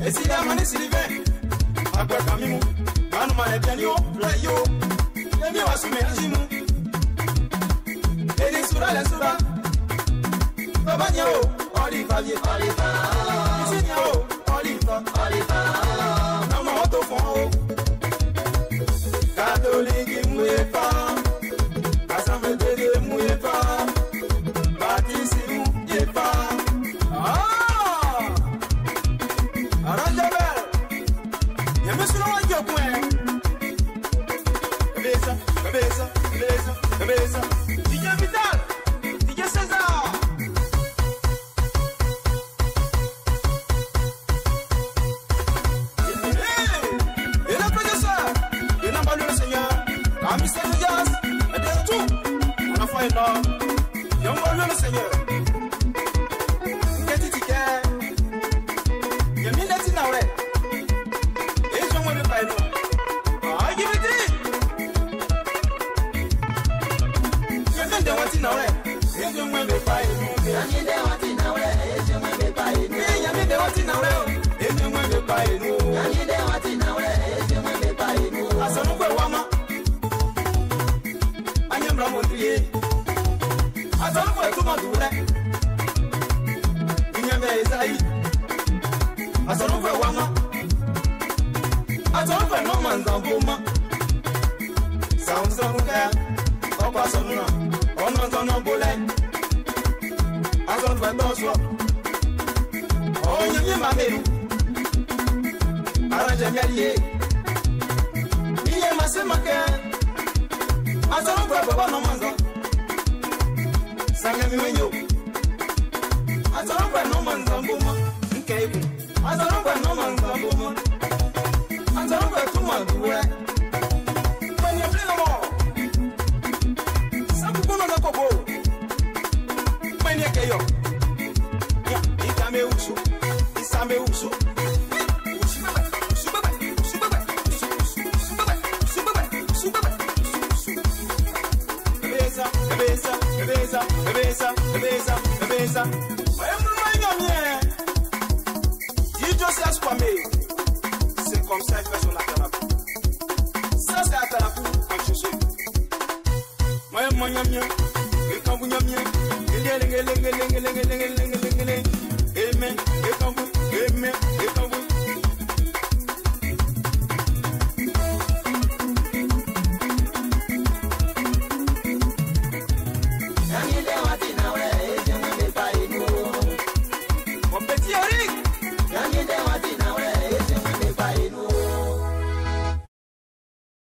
Et si la manée Sylvain, à quoi Camille, Manu m'a bien yo, yo, et bien assumer un gimou. Et les soura, les soura, Baba Niao, Oliva, Oliva, Niao, Oliva, Oliva, Maman Autofon, Catholique, Mouéfa, Assemblée de Mouéfa, Baptiste, Mouéfa. Cabeça, DJ Vital, DJ César. Et la professeur, et la balle le Seigneur, la mystère de Jazz, et de tout, on a fait énorme, et on va le Seigneur. Qu'est-ce que il y a mille lettres dans l'air, et je m'en vais pas énorme. Ah, give it in. C'est comme ça qu'il fait son atalakou. Ça c'est atalakou quand je suis. Moi, et quand vous n'aimez, amen, et quand vous, amen, et quand vous. Yamide